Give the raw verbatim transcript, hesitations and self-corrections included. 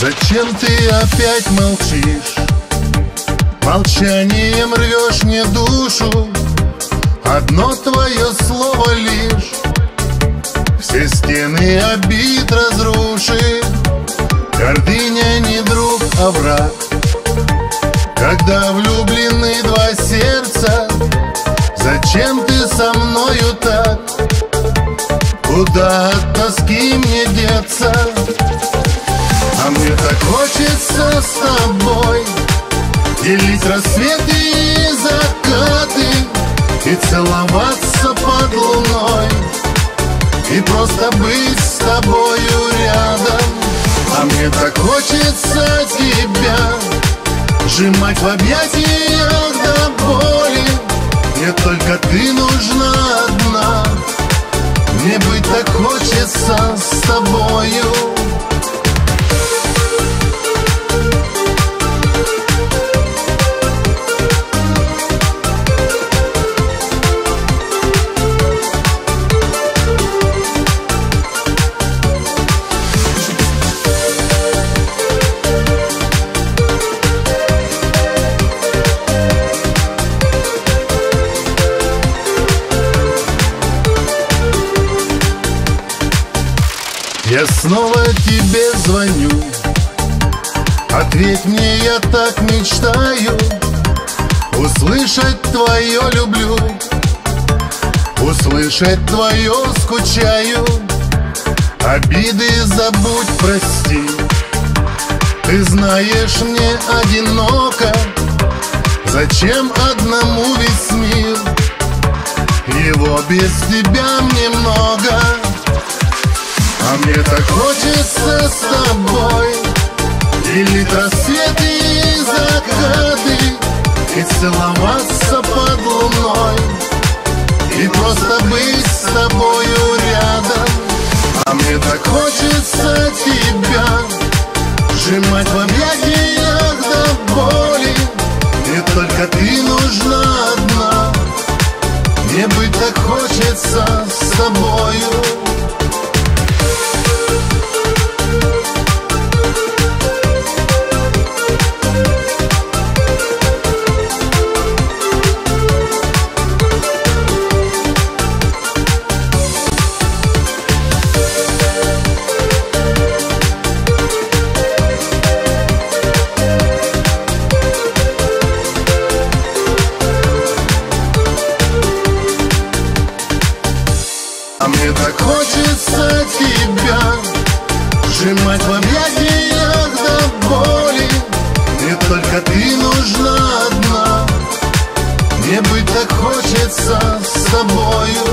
Зачем ты опять молчишь? Молчанием рвешь мне душу. Одно твое слово лишь все стены обид разрушит. Гордыня не друг, а враг. Когда влюблены два сердца, зачем ты со мною так? Куда от тоски мне деться? А мне так хочется с тобой делить рассветы и закаты, и целоваться под луной, и просто быть с тобою рядом. А мне так хочется тебя сжимать в объятиях до боли. Мне только ты нужна одна, мне быть так хочется с тобою. Я снова тебе звоню, ответь мне, я так мечтаю услышать твое люблю, услышать твое скучаю. Обиды забудь, прости, ты знаешь, мне одиноко. Зачем одному весь мир? Его без тебя мне много. А мне так хочется с тобой делить рассветы и закаты, и целоваться под луной, и просто быть с тобою рядом. А мне так хочется тебя сжимать в объятиях до боли. Мне только ты нужна одна, мне быть так хочется с тобою. А мне так хочется тебя сжимать в объятиях до боли. Мне только ты нужна одна, мне быть так хочется с тобою.